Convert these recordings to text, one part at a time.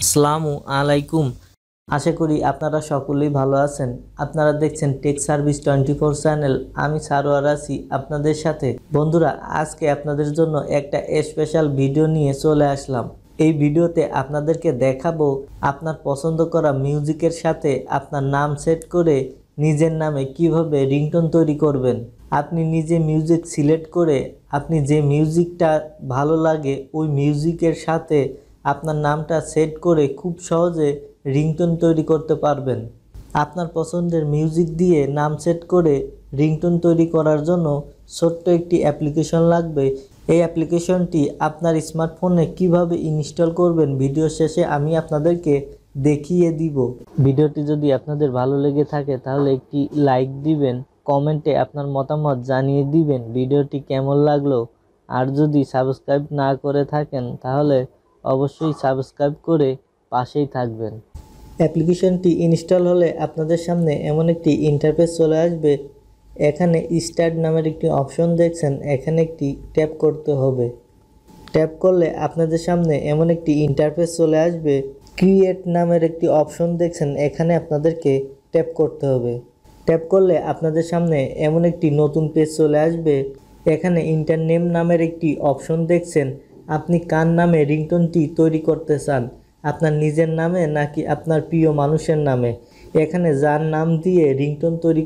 আসসালামু আলাইকুম। আশা করি আপনারা সকলেই ভালো আছেন। আপনারা দেখছেন টেক সার্ভিস 24 চ্যানেল। আমি সারোয়ার আছি আপনাদের সাথে। বন্ধুরা, আজকে আপনাদের জন্য একটা স্পেশাল ভিডিও নিয়ে চলে আসলাম। এই ভিডিওতে আপনাদেরকে দেখাবো আপনার পছন্দ করা মিউজিকের সাথে আপনার নাম সেট করে নিজের নামে কিভাবে রিংটোন তৈরি করবেন। আপনি নিজে মিউজিক সিলেক্ট করে আপনি যে মিউজিকটা ভালো লাগে ওই মিউজিকের সাথে আপনার নামটা সেট করে খুব সহজে রিংটোন তৈরি করতে পারবেন। আপনার পছন্দের মিউজিক দিয়ে নাম সেট করে রিংটোন তৈরি করার জন্য ছোট্ট একটি অ্যাপ্লিকেশন লাগবে। এই অ্যাপ্লিকেশনটি আপনার স্মার্টফোনে কিভাবে ইনস্টল করবেন ভিডিও শেষে আমি আপনাদেরকে দেখিয়ে দিব। ভিডিওটি যদি আপনাদের ভালো লেগে থাকে তাহলে একটি লাইক দিবেন, কমেন্টে আপনার মতামত জানিয়ে দিবেন ভিডিওটি কেমন লাগলো। আর যদি সাবস্ক্রাইব না করে থাকেন তাহলে অবশ্যই সাবস্ক্রাইব করে পাশেই থাকবেন। অ্যাপ্লিকেশনটি ইনস্টল হলে আপনাদের সামনে এমন একটি ইন্টারফেস চলে আসবে। এখানে স্টার্ট নামের একটি অপশন দেখছেন, এখানে একটি ট্যাপ করতে হবে। ট্যাপ করলে আপনাদের সামনে এমন একটি ইন্টারফেস চলে আসবে। ক্রিয়েট নামের একটি অপশন দেখছেন, এখানে আপনাদেরকে ট্যাপ করতে হবে। ট্যাপ করলে আপনাদের সামনে এমন একটি নতুন পেজ চলে আসবে। এখানে ইন্টার নেম নামের একটি অপশন দেখছেন, আপনি কার নামে রিংটোনটি তৈরি করতে চান, আপনার নিজের নামে নাকি আপনার প্রিয় মানুষের নামে। এখানে যার নাম দিয়ে রিংটোন তৈরি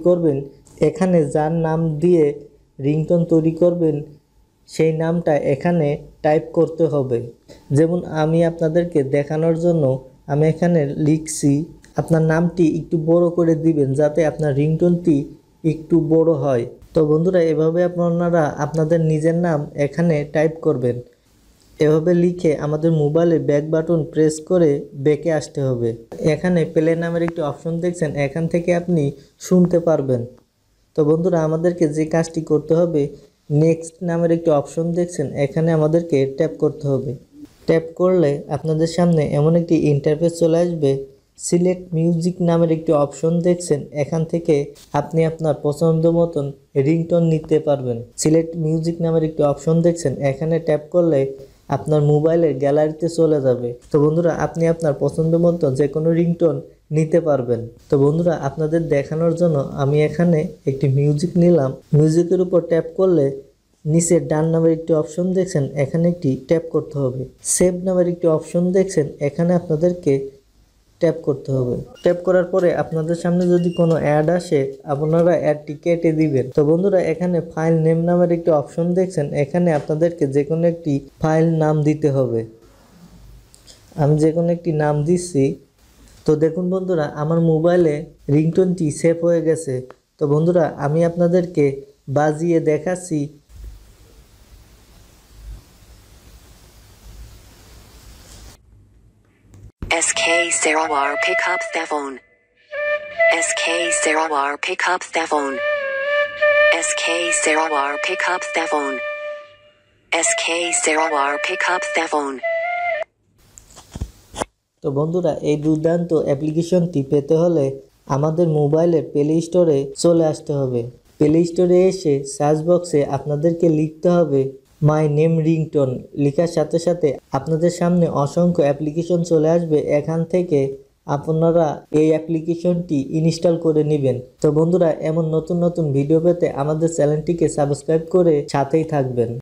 করবেন সেই নামটা এখানে টাইপ করতে হবে। যেমন আমি আপনাদেরকে দেখানোর জন্য আমি এখানে লিখছি, আপনার নামটি একটু বড় করে দিবেন যাতে আপনার রিংটোনটি একটু বড় হয়। তো বন্ধুরা, এভাবে আপনারা আপনাদের নিজের নাম এখানে টাইপ করবেন। এভাবে লিখে আমাদের মোবাইলে ব্যাক বাটন প্রেস করে ব্যাকে আসতে হবে। এখানে প্লে নামের একটি অপশন দেখছেন, এখান থেকে আপনি শুনতে পারবেন। তো বন্ধুরা, আমাদেরকে যে কাজটি করতে হবে, নেক্সট নামের একটি অপশন দেখছেন, এখানে আমাদেরকে ট্যাপ করতে হবে। ট্যাপ করলে আপনাদের সামনে এমন একটি ইন্টারফেস চলে আসবে। সিলেক্ট মিউজিক নামের একটি অপশন দেখছেন, এখান থেকে আপনি আপনার পছন্দ মতন রিংটোন নিতে পারবেন। সিলেক্ট মিউজিক নামের একটি অপশন দেখছেন, এখানে ট্যাপ করলে আপনার মোবাইলের গ্যালারিতে চলে যাবে। তো বন্ধুরা, আপনি আপনার পছন্দ মতো যে কোনো রিংটোন নিতে পারবেন। তো বন্ধুরা, আপনাদের দেখানোর জন্য আমি এখানে একটি মিউজিক নিলাম। মিউজিকের উপর ট্যাপ করলে নিচে ডান নামের একটি অপশন দেখছেন, এখানে একটি ট্যাপ করতে হবে। সেভ নামের একটি অপশন দেখছেন, এখানে আপনাদেরকে ট্যাপ করতে হবে। ট্যাপ করার পরে আপনাদের সামনে যদি কোনো অ্যাড আসে আপনারা অ্যাডটি কেটে দিবেন। তো বন্ধুরা, এখানে ফাইল নেম নামের একটি অপশন দেখছেন, এখানে আপনাদেরকে যে কোনো একটি ফাইল নাম দিতে হবে। আমি যে কোনো একটি নাম দিচ্ছি। তো দেখুন বন্ধুরা, আমার মোবাইলে রিংটোনটি সেভ হয়ে গেছে। তো বন্ধুরা, আমি আপনাদেরকে বাজিয়ে দেখাচ্ছি। SK Sarawar pick up the phone. SK Sarawar pick up the phone. SK Sarawar pick up the phone. SK Sarawar pick up the phone. তো বন্ধুরা, এই দুর্দান্ত অ্যাপ্লিকেশনটি পেতে হলে আমাদের মোবাইলের প্লে স্টোরে চলে আসতে হবে। প্লে স্টোরে এসে সার্চ বক্সে আপনাদেরকে লিখতে হবে মাই নেম রিংটোন। লেখার সাথে সাথে আপনাদের সামনে অসংখ্য অ্যাপ্লিকেশন চলে আসবে। এখান থেকে আপনারা এই অ্যাপ্লিকেশনটি ইনস্টল করে নেবেন। তো বন্ধুরা, এমন নতুন নতুন ভিডিও পেতে আমাদের চ্যানেলটিকে সাবস্ক্রাইব করে সাথেই থাকবেন।